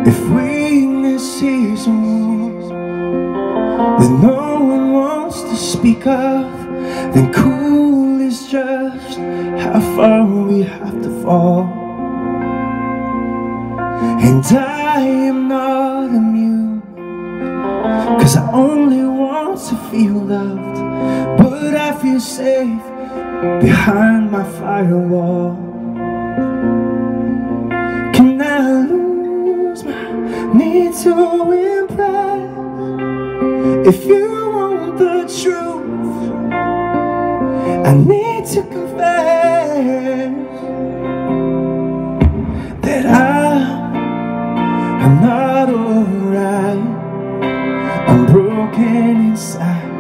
If weakness is a wound that no one wants to speak of, then cool is just how far we have to fall. And I am not immune, 'cause I only want to feel loved, but I feel safe behind my firewall. Can I lose my need to impress? If you want the truth, I need to confess that I'm not alright. I'm broken inside.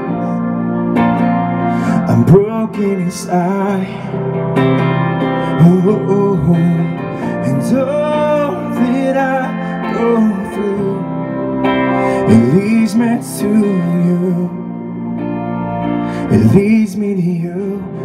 I'm broken inside. Oh, and all that I go through, it leads me to you. It leads me to you.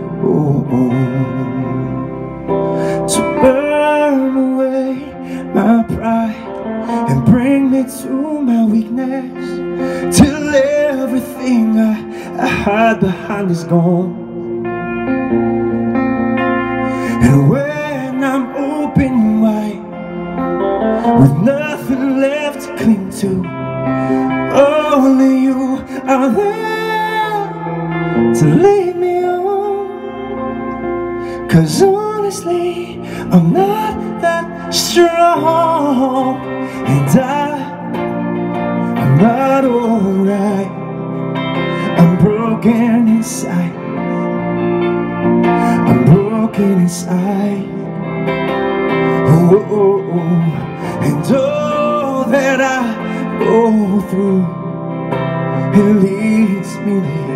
To burn away my pride and bring me to my weakness, till everything I hide behind is gone. And when I'm open wide, with nothing left to cling to, only you are there to lead me on. 'Cause honestly, I'm not that strong, and I'm not alright. I'm broken inside. I'm broken inside. And all that I go through, it leads me to you.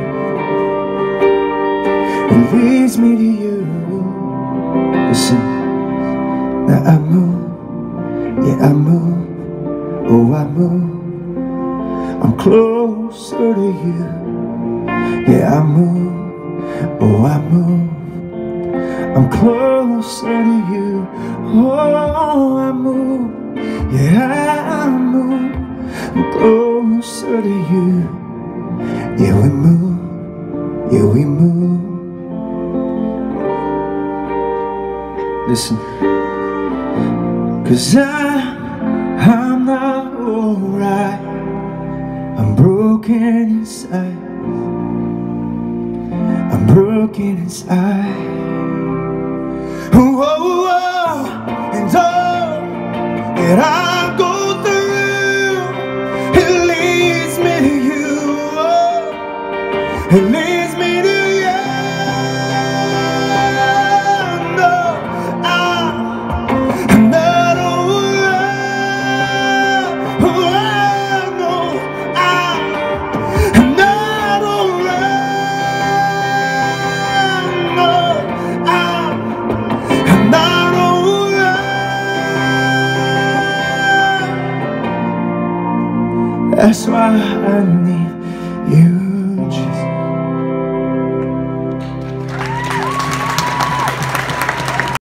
It leads me to you. Listen, now I move, yeah I move, oh I move. I'm closer to you, yeah I move, oh I move. I'm closer to you, oh I move, yeah I move. I'm closer to you, yeah we move, yeah we move. Listen, 'cause I'm not alright. I'm broken inside. I'm broken inside. And all that I go through, it leads me to you. It leads me to you. No, I'm not alright. Oh, no, I'm not alright. No, I'm not alright. That's why I need you.